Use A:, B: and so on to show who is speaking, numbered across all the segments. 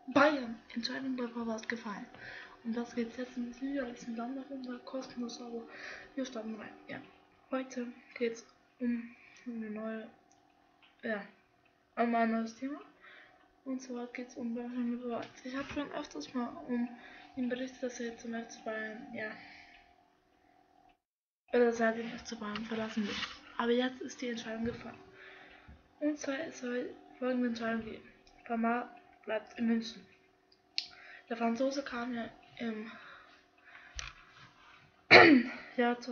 A: Bayern, Entscheidung bei Pavard gefallen. Und das geht jetzt in das Video als ein Landerunter, kostenlos, aber wir starten rein. Ja, heute geht es um eine neue, um ein neues Thema. Und zwar geht es um Benjamin Pavard. Ich habe schon öfters mal ihm berichtet, dass er jetzt zum FC Bayern, oder dass er den FC Bayern verlassen will. Aber jetzt ist die Entscheidung gefallen. Und zwar soll folgende Entscheidung geben. Pavard bleibt in München. Der Franzose kam ja im Jahr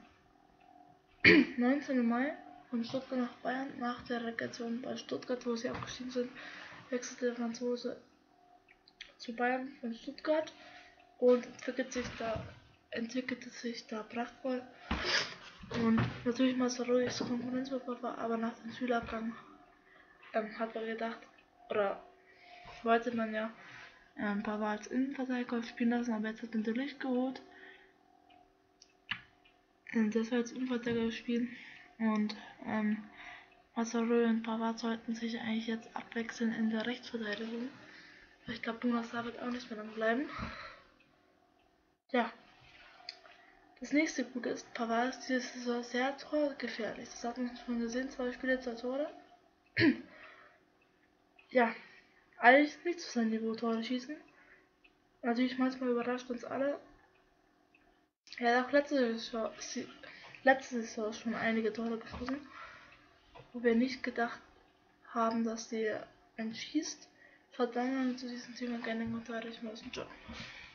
A: 2019 im Mai von Stuttgart nach Bayern. Nach der Relegation bei Stuttgart, wo sie abgestiegen sind, wechselte der Franzose zu Bayern von Stuttgart und entwickelte sich da prachtvoll. Und natürlich Masraoui ist Konkurrenzbewerber, aber nach dem Schülerabgang hat man gedacht, oder wollte man ja ein paar Mal als Innenverteidiger spielen lassen, aber jetzt hat man den Licht geholt. Das war jetzt Innenverteidiger spielen und Masraoui und Pavard sollten sich eigentlich jetzt abwechseln in der Rechtsverteidigung. Ich glaube, Jonas wird auch nicht mehr lang bleiben. Ja. Das nächste Gute ist, Pavard ist diese Saison sehr torgefährlich. Das hat man schon gesehen, 2 Spiele, 2 Tore. Ja, eigentlich nicht zu seinem Niveau Tore schießen. Natürlich manchmal überrascht uns alle. Er hat auch letzte Saison schon einige Tore geschossen, wo wir nicht gedacht haben, dass der einen schießt. Schaut dann mal zu diesem Thema gerne in den Kommentaren. Ich muss einen Job.